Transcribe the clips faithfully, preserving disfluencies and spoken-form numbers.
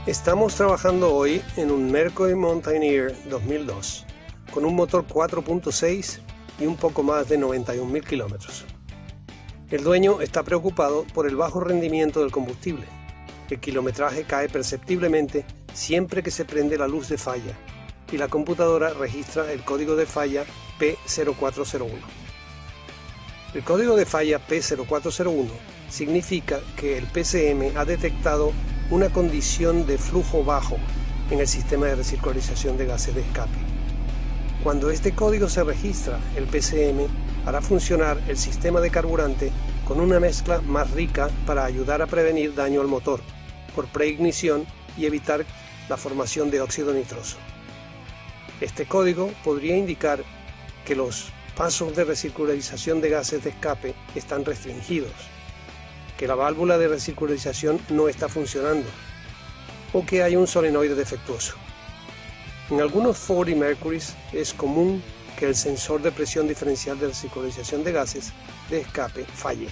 Estamos trabajando hoy en un Mercury Mountaineer dos mil dos con un motor cuatro punto seis y un poco más de noventa y un mil kilómetros. El dueño está preocupado por el bajo rendimiento del combustible. El kilometraje cae perceptiblemente siempre que se prende la luz de falla y la computadora registra el código de falla P cero cuatro cero uno. El código de falla P cero cuatro cero uno significa que el P C M ha detectado una condición de flujo bajo en el sistema de recircularización de gases de escape. Cuando este código se registra, el P C M hará funcionar el sistema de carburante con una mezcla más rica para ayudar a prevenir daño al motor por preignición y evitar la formación de óxido nitroso. Este código podría indicar que los pasos de recircularización de gases de escape están restringidos, que la válvula de recircularización no está funcionando o que hay un solenoide defectuoso. En algunos Ford y Mercurys es común que el sensor de presión diferencial de recircularización de gases de escape falle.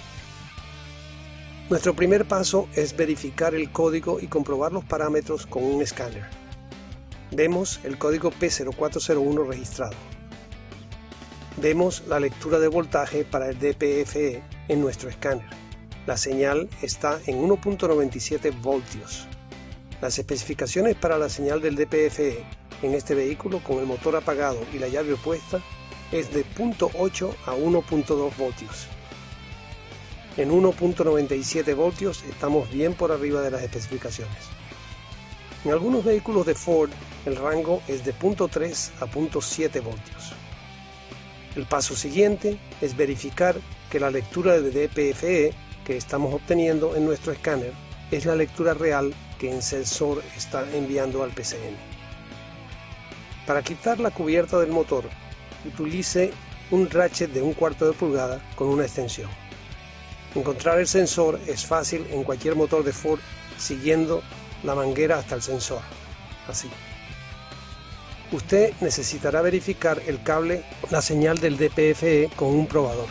Nuestro primer paso es verificar el código y comprobar los parámetros con un escáner. Vemos el código P cero cuatro cero uno registrado. Vemos la lectura de voltaje para el D P F E en nuestro escáner. La señal está en uno punto noventa y siete voltios. Las especificaciones para la señal del D P F E en este vehículo con el motor apagado y la llave opuesta es de cero punto ocho a uno punto dos voltios. En uno punto noventa y siete voltios estamos bien por arriba de las especificaciones. En algunos vehículos de Ford el rango es de cero punto tres a cero punto siete voltios. El paso siguiente es verificar que la lectura de D P F E que estamos obteniendo en nuestro escáner es la lectura real que el sensor está enviando al P C M. Para quitar la cubierta del motor, utilice un ratchet de un cuarto de pulgada con una extensión. Encontrar el sensor es fácil en cualquier motor de Ford siguiendo la manguera hasta el sensor, así. Usted necesitará verificar el cable, la señal del D P F E con un probador.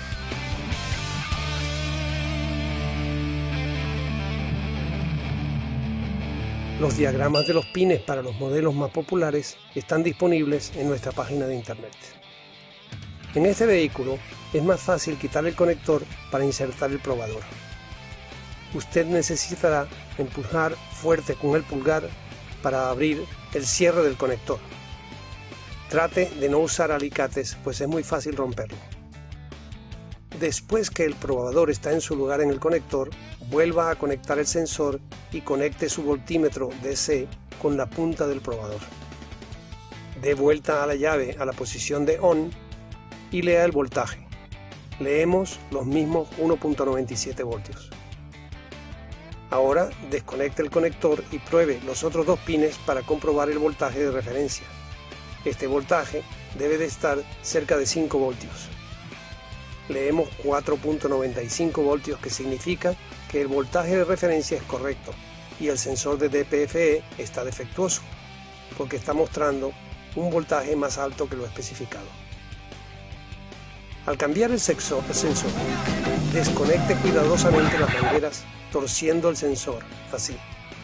Los diagramas de los pines para los modelos más populares están disponibles en nuestra página de internet. En este vehículo es más fácil quitar el conector para insertar el probador. Usted necesitará empujar fuerte con el pulgar para abrir el cierre del conector. Trate de no usar alicates, pues es muy fácil romperlo. Después que el probador está en su lugar en el conector, vuelva a conectar el sensor y conecte su voltímetro D C con la punta del probador. Dé vuelta a la llave a la posición de ON y lea el voltaje. Leemos los mismos uno punto noventa y siete voltios. Ahora desconecte el conector y pruebe los otros dos pines para comprobar el voltaje de referencia. Este voltaje debe de estar cerca de cinco voltios. Leemos cuatro punto noventa y cinco voltios, que significa que el voltaje de referencia es correcto y el sensor de D P F E está defectuoso porque está mostrando un voltaje más alto que lo especificado. Al cambiar el sensor, el sensor, desconecte cuidadosamente las mangueras torciendo el sensor, así.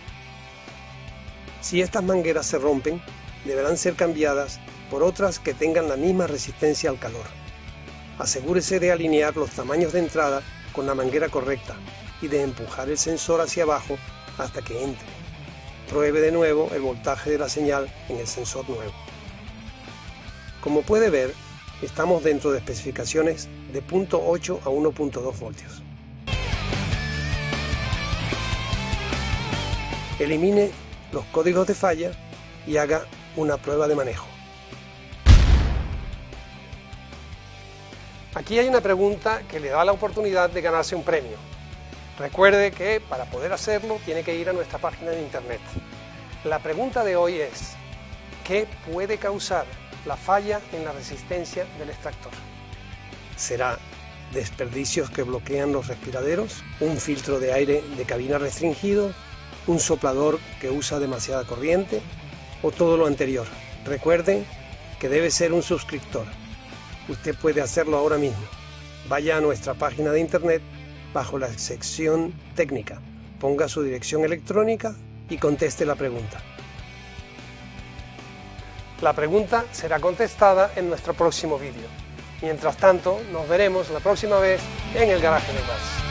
Si estas mangueras se rompen, deberán ser cambiadas por otras que tengan la misma resistencia al calor. Asegúrese de alinear los tamaños de entrada con la manguera correcta y de empujar el sensor hacia abajo hasta que entre. Pruebe de nuevo el voltaje de la señal en el sensor nuevo. Como puede ver, estamos dentro de especificaciones de cero punto ocho a uno punto dos voltios. Elimine los códigos de falla y haga una prueba de manejo. Aquí hay una pregunta que le da la oportunidad de ganarse un premio. Recuerde que para poder hacerlo tiene que ir a nuestra página de internet. La pregunta de hoy es: ¿qué puede causar la falla en la resistencia del extractor? ¿Será desperdicios que bloquean los respiraderos? ¿Un filtro de aire de cabina restringido? ¿Un soplador que usa demasiada corriente? ¿O todo lo anterior? Recuerde que debe ser un suscriptor. Usted puede hacerlo ahora mismo. Vaya a nuestra página de internet bajo la sección técnica, ponga su dirección electrónica y conteste la pregunta. La pregunta será contestada en nuestro próximo vídeo. Mientras tanto, nos veremos la próxima vez en el garaje de Bas.